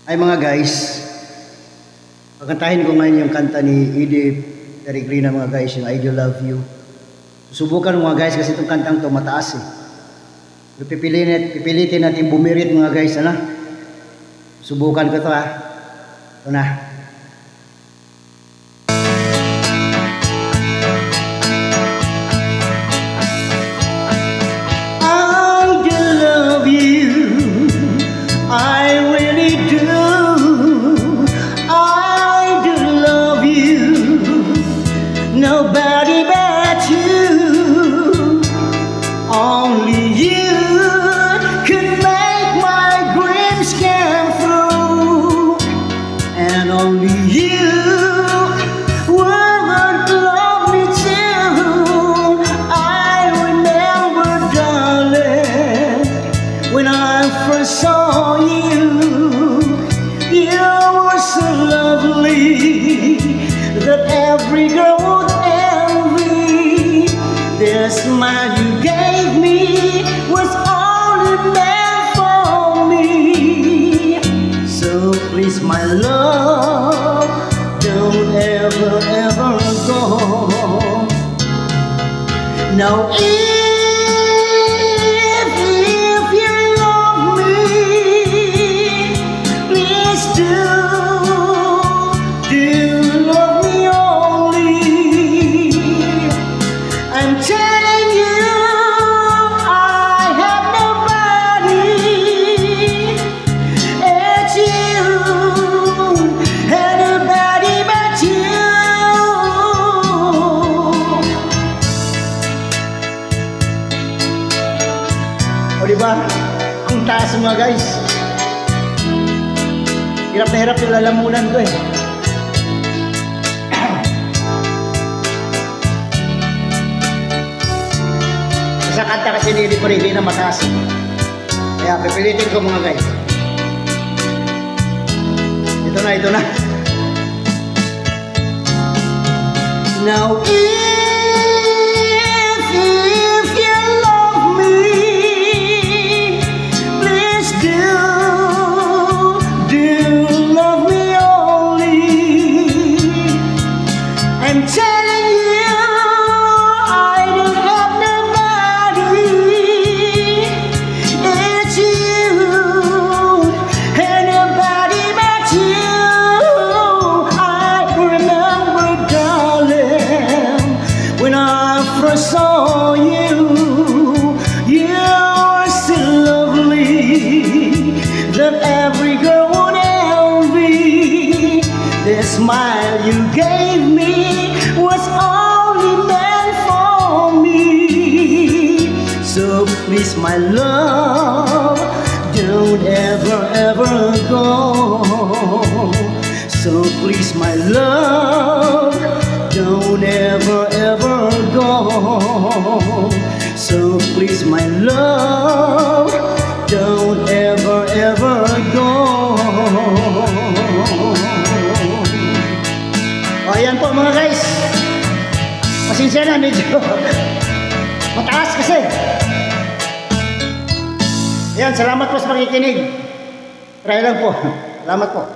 Ay mga guys, pakantahin ko ngayon yung kanta ni Edith Peregrina mga guys, yung I Do Love You. Susubukan mga guys kasi itong kantang to mataas eh. Pipilitin natin bumirit mga guys, ano? Subukan ko to ha. Ito na. Nobody but you, only you could make my dreams come true, and only you would love me too. I remember, darling, when I first saw you, you were so lovely that every girl would envy. The smile you gave me was only meant for me. So please, my love, don't ever, ever go. Now if you love me, please do. I'm telling you, I have nobody. It's you, and nobody but you. O diba? Ang taas mga guys. Hirap na hirap yung lalamunan ko eh. Sa kanta kasi hindi pa rin na mataas. Kaya pipilitin ko mga guys. Ito na, ito na. Now if you love me, please do love me only. I'm telling you, I don't have nobody. It's you, and nobody but you. I remember, darling, when I first saw you, you were so lovely that every girl would envy. The smile you gave me was only meant for me. So please, my love, don't ever, ever go. So please, my love, don't ever, ever go. So please, my love, don't ever, ever go. O ayan po mga guys. Pasensya na, medyo mataas kasi. Ayan, salamat po sa pakikinig. Try lang po. Salamat po.